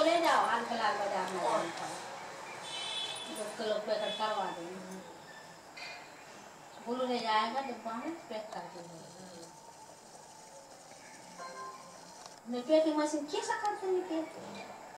Kilo ले जाओ, हाल फिलहाल बाजार में जाने का 2 किलो पैकेट करवा देंगे। गुरु ले जाएगा डिब्बा में पैक कर देंगे। मैं पैकिंग मशीन कैसा करते हैं?